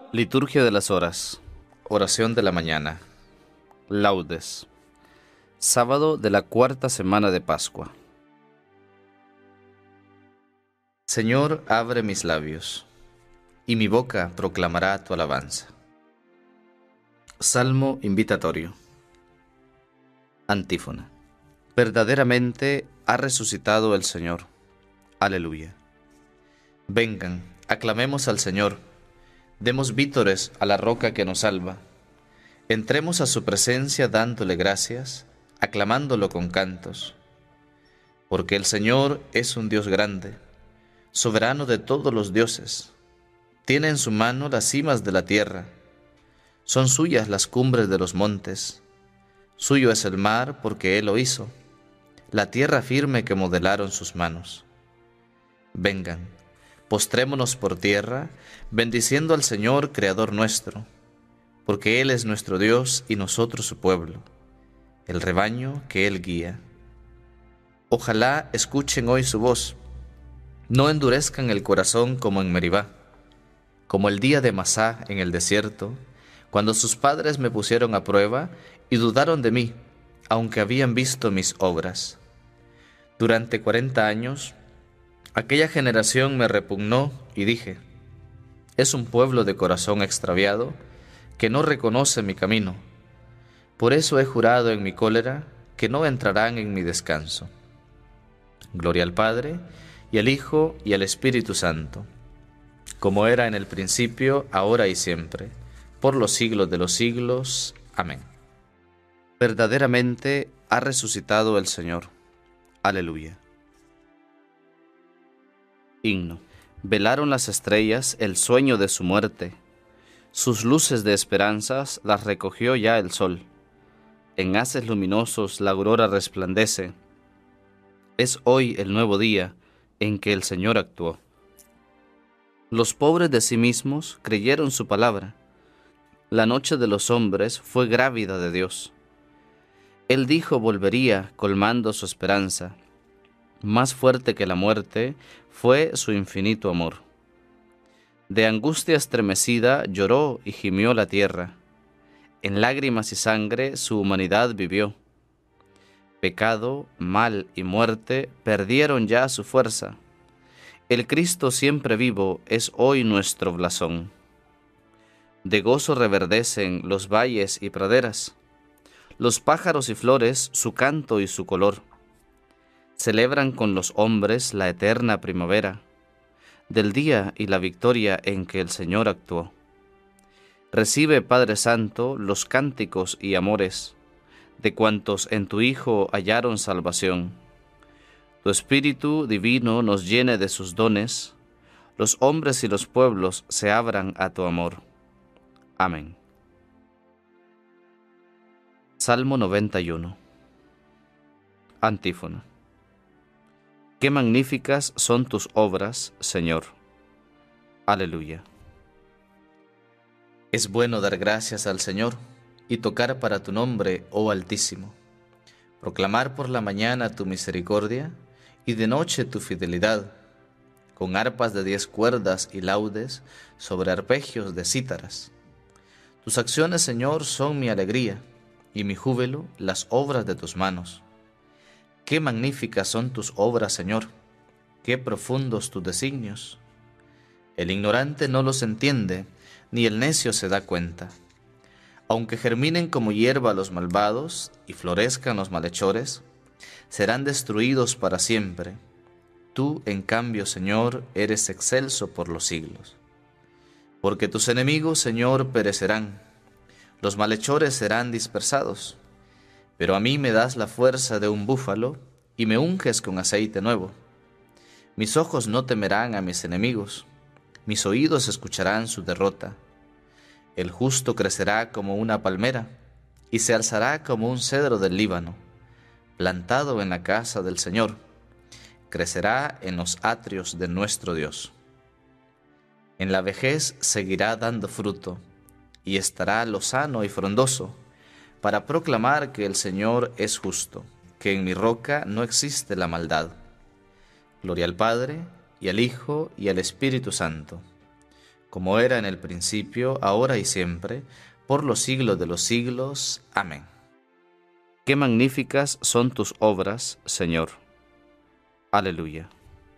Liturgia de las Horas. Oración de la mañana. Laudes. Sábado de la cuarta semana de Pascua. Señor, abre mis labios, y mi boca proclamará tu alabanza. Salmo invitatorio. Antífona. Verdaderamente ha resucitado el Señor. Aleluya. Vengan, aclamemos al Señor. Demos vítores a la roca que nos salva. Entremos a su presencia dándole gracias, aclamándolo con cantos. Porque el Señor es un Dios grande, soberano de todos los dioses. Tiene en su mano las cimas de la tierra. Son suyas las cumbres de los montes. Suyo es el mar porque Él lo hizo, la tierra firme que modelaron sus manos. Vengan, postrémonos por tierra, bendiciendo al Señor, Creador nuestro, porque Él es nuestro Dios y nosotros su pueblo, el rebaño que Él guía. Ojalá escuchen hoy su voz, no endurezcan el corazón como en Meribá, como el día de Masá en el desierto, cuando sus padres me pusieron a prueba y dudaron de mí, aunque habían visto mis obras. Durante 40 años, aquella generación me repugnó y dije, es un pueblo de corazón extraviado que no reconoce mi camino. Por eso he jurado en mi cólera que no entrarán en mi descanso. Gloria al Padre, y al Hijo, y al Espíritu Santo, como era en el principio, ahora y siempre, por los siglos de los siglos. Amén. Verdaderamente ha resucitado el Señor. Aleluya. Himno. Velaron las estrellas el sueño de su muerte. Sus luces de esperanzas las recogió ya el sol. En haces luminosos la aurora resplandece. Es hoy el nuevo día en que el Señor actuó. Los pobres de sí mismos creyeron su palabra. La noche de los hombres fue grávida de Dios. Él dijo volvería colmando su esperanza. Más fuerte que la muerte fue su infinito amor. De angustia estremecida lloró y gimió la tierra. En lágrimas y sangre su humanidad vivió. Pecado, mal y muerte perdieron ya su fuerza. El Cristo siempre vivo es hoy nuestro blasón. De gozo reverdecen los valles y praderas, los pájaros y flores su canto y su color. Celebran con los hombres la eterna primavera, del día y la victoria en que el Señor actuó. Recibe, Padre Santo, los cánticos y amores de cuantos en tu Hijo hallaron salvación. Tu Espíritu divino nos llene de sus dones, los hombres y los pueblos se abran a tu amor. Amén. Salmo 91. Antífona. Qué magníficas son tus obras, Señor. Aleluya. Es bueno dar gracias al Señor y tocar para tu nombre, oh Altísimo. Proclamar por la mañana tu misericordia y de noche tu fidelidad, con arpas de 10 cuerdas y laudes sobre arpegios de cítaras. Tus acciones, Señor, son mi alegría, y mi júbilo las obras de tus manos. Qué magníficas son tus obras, Señor, qué profundos tus designios. El ignorante no los entiende, ni el necio se da cuenta. Aunque germinen como hierba los malvados y florezcan los malhechores, serán destruidos para siempre. Tú, en cambio, Señor, eres excelso por los siglos. Porque tus enemigos, Señor, perecerán, los malhechores serán dispersados. Pero a mí me das la fuerza de un búfalo y me unges con aceite nuevo. Mis ojos no temerán a mis enemigos, mis oídos escucharán su derrota. El justo crecerá como una palmera y se alzará como un cedro del Líbano, plantado en la casa del Señor. Crecerá en los atrios de nuestro Dios. En la vejez seguirá dando fruto y estará lozano y frondoso, para proclamar que el Señor es justo, que en mi roca no existe la maldad. Gloria al Padre, y al Hijo, y al Espíritu Santo, como era en el principio, ahora y siempre, por los siglos de los siglos. Amén. Qué magníficas son tus obras, Señor. Aleluya.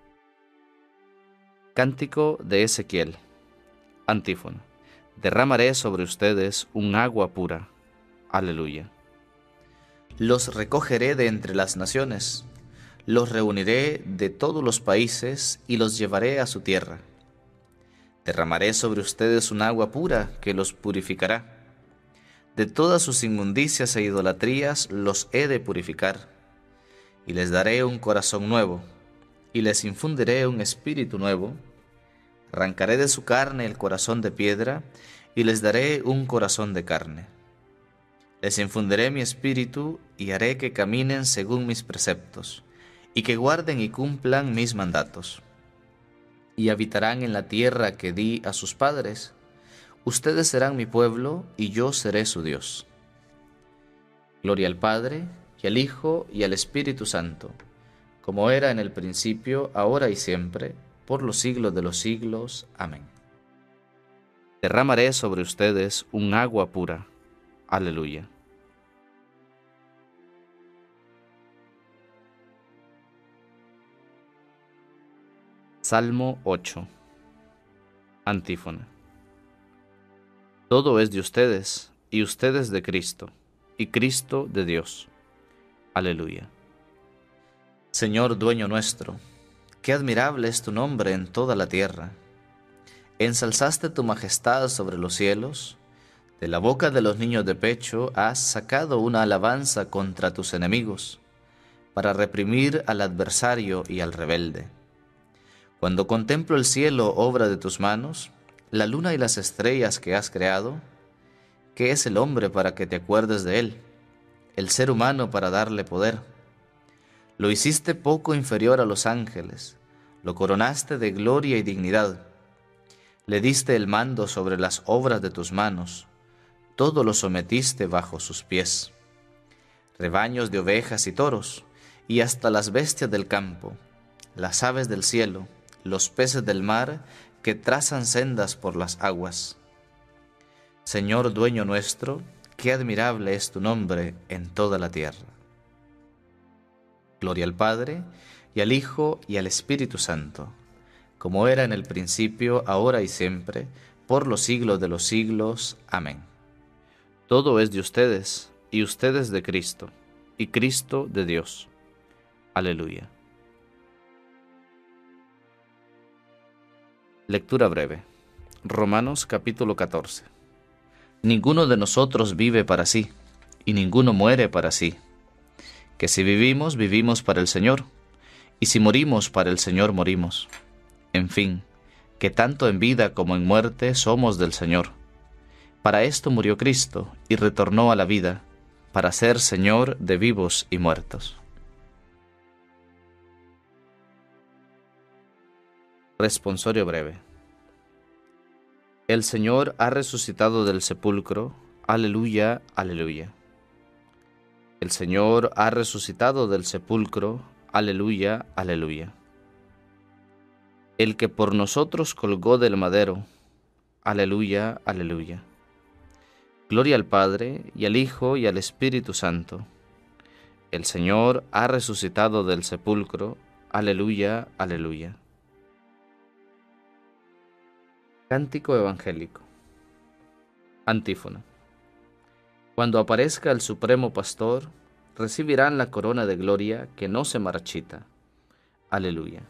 Cántico de Ezequiel. Antífona. Derramaré sobre ustedes un agua pura. Aleluya. Los recogeré de entre las naciones, los reuniré de todos los países y los llevaré a su tierra. Derramaré sobre ustedes un agua pura que los purificará. De todas sus inmundicias e idolatrías los he de purificar, y les daré un corazón nuevo, y les infundiré un espíritu nuevo. Arrancaré de su carne el corazón de piedra, y les daré un corazón de carne. Les infundiré mi espíritu, y haré que caminen según mis preceptos, y que guarden y cumplan mis mandatos. Y habitarán en la tierra que di a sus padres. Ustedes serán mi pueblo, y yo seré su Dios. Gloria al Padre, y al Hijo, y al Espíritu Santo, como era en el principio, ahora y siempre, por los siglos de los siglos. Amén. Derramaré sobre ustedes un agua pura. Aleluya. Salmo 8. Antífona. Todo es de ustedes, y ustedes de Cristo, y Cristo de Dios. Aleluya. Señor dueño nuestro, qué admirable es tu nombre en toda la tierra. Ensalzaste tu majestad sobre los cielos, de la boca de los niños de pecho has sacado una alabanza contra tus enemigos, para reprimir al adversario y al rebelde. Cuando contemplo el cielo, obra de tus manos, la luna y las estrellas que has creado, ¿qué es el hombre para que te acuerdes de él? El ser humano para darle poder. Lo hiciste poco inferior a los ángeles, lo coronaste de gloria y dignidad. Le diste el mando sobre las obras de tus manos, todo lo sometiste bajo sus pies. Rebaños de ovejas y toros, y hasta las bestias del campo, las aves del cielo, los peces del mar que trazan sendas por las aguas. Señor dueño nuestro, qué admirable es tu nombre en toda la tierra. Gloria al Padre, y al Hijo, y al Espíritu Santo, como era en el principio, ahora y siempre, por los siglos de los siglos. Amén. Todo es de ustedes, y ustedes de Cristo, y Cristo de Dios. Aleluya. Lectura breve. Romanos capítulo 14. Ninguno de nosotros vive para sí, y ninguno muere para sí. Que si vivimos, vivimos para el Señor, y si morimos, para el Señor morimos. En fin, que tanto en vida como en muerte somos del Señor. Para esto murió Cristo, y retornó a la vida, para ser Señor de vivos y muertos. Responsorio breve. El Señor ha resucitado del sepulcro. Aleluya, aleluya. El Señor ha resucitado del sepulcro. Aleluya, aleluya. El que por nosotros colgó del madero. Aleluya, aleluya. Gloria al Padre, y al Hijo, y al Espíritu Santo. El Señor ha resucitado del sepulcro. Aleluya, aleluya. Cántico evangélico. Antífona. Cuando aparezca el Supremo Pastor, recibirán la corona de gloria que no se marchita. Aleluya.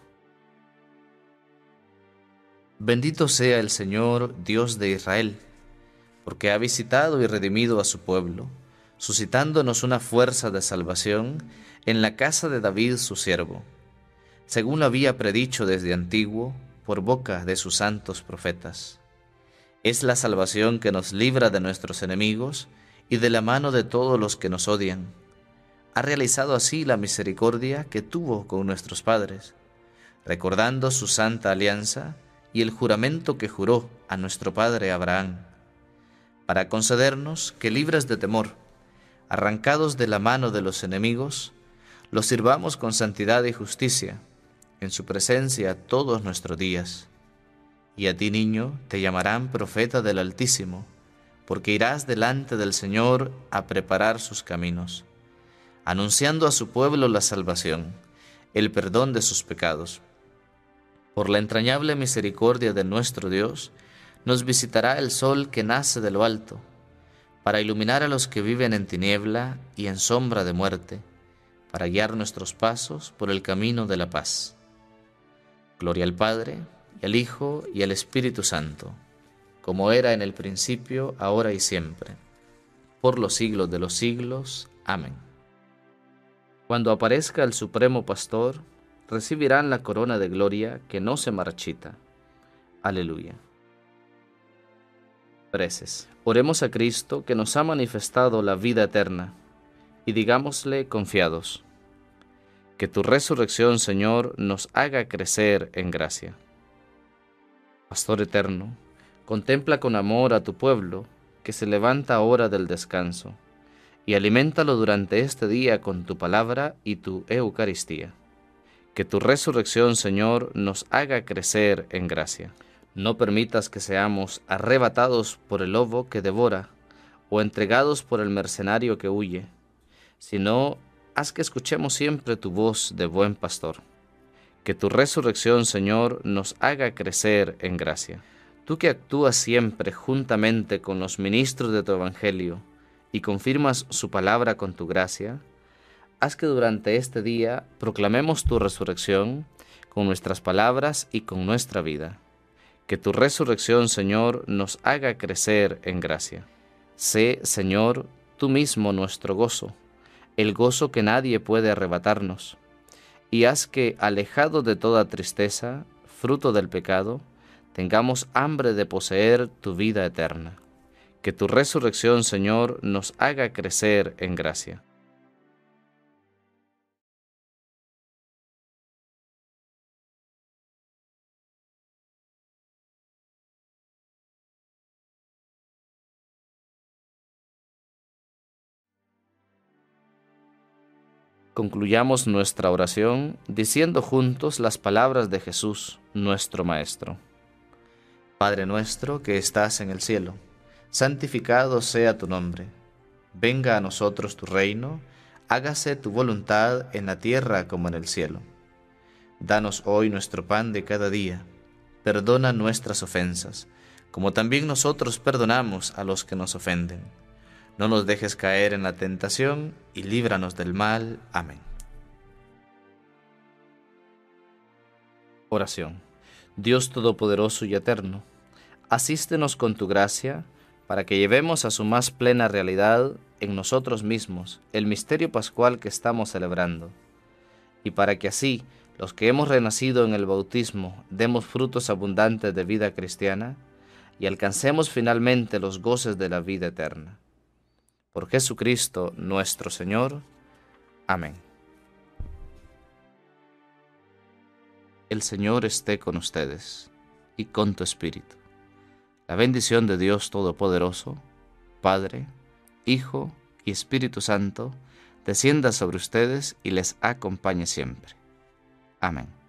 Bendito sea el Señor, Dios de Israel, porque ha visitado y redimido a su pueblo, suscitándonos una fuerza de salvación en la casa de David su siervo, según lo había predicho desde antiguo, por boca de sus santos profetas. Es la salvación que nos libra de nuestros enemigos y de la mano de todos los que nos odian. Ha realizado así la misericordia que tuvo con nuestros padres, recordando su santa alianza y el juramento que juró a nuestro padre Abraham, para concedernos que, libres de temor, arrancados de la mano de los enemigos, los sirvamos con santidad y justicia, en su presencia todos nuestros días. Y a ti, niño, te llamarán profeta del Altísimo, porque irás delante del Señor a preparar sus caminos, anunciando a su pueblo la salvación, el perdón de sus pecados. Por la entrañable misericordia de nuestro Dios, nos visitará el sol que nace de lo alto, para iluminar a los que viven en tiniebla y en sombra de muerte, para guiar nuestros pasos por el camino de la paz. Gloria al Padre, y al Hijo, y al Espíritu Santo, como era en el principio, ahora y siempre, por los siglos de los siglos. Amén. Cuando aparezca el Supremo Pastor, recibirán la corona de gloria que no se marchita. Aleluya. Preces. Oremos a Cristo, que nos ha manifestado la vida eterna, y digámosle confiados: que tu resurrección, Señor, nos haga crecer en gracia. Pastor eterno, contempla con amor a tu pueblo, que se levanta ahora del descanso, y aliméntalo durante este día con tu palabra y tu Eucaristía. Que tu resurrección, Señor, nos haga crecer en gracia. No permitas que seamos arrebatados por el lobo que devora, o entregados por el mercenario que huye, sino haz que escuchemos siempre tu voz de buen pastor. Que tu resurrección, Señor, nos haga crecer en gracia. Tú que actúas siempre juntamente con los ministros de tu Evangelio y confirmas su palabra con tu gracia, haz que durante este día proclamemos tu resurrección con nuestras palabras y con nuestra vida. Que tu resurrección, Señor, nos haga crecer en gracia. Sé, Señor, tú mismo nuestro gozo, el gozo que nadie puede arrebatarnos, y haz que, alejado de toda tristeza, fruto del pecado, tengamos hambre de poseer tu vida eterna. Que tu resurrección, Señor, nos haga crecer en gracia. Concluyamos nuestra oración diciendo juntos las palabras de Jesús, nuestro Maestro. Padre nuestro que estás en el cielo, santificado sea tu nombre. Venga a nosotros tu reino, hágase tu voluntad en la tierra como en el cielo. Danos hoy nuestro pan de cada día. Perdona nuestras ofensas, como también nosotros perdonamos a los que nos ofenden. No nos dejes caer en la tentación y líbranos del mal. Amén. Oración. Dios Todopoderoso y Eterno, asístenos con tu gracia para que llevemos a su más plena realidad en nosotros mismos el misterio pascual que estamos celebrando, y para que así los que hemos renacido en el bautismo demos frutos abundantes de vida cristiana y alcancemos finalmente los goces de la vida eterna. Por Jesucristo nuestro Señor. Amén. El Señor esté con ustedes y con tu espíritu. La bendición de Dios Todopoderoso, Padre, Hijo y Espíritu Santo, descienda sobre ustedes y les acompañe siempre. Amén.